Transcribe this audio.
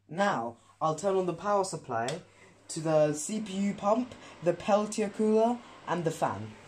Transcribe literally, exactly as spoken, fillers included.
Now, I'll turn on the power supply to the C P U pump, the Peltier cooler, and the fan.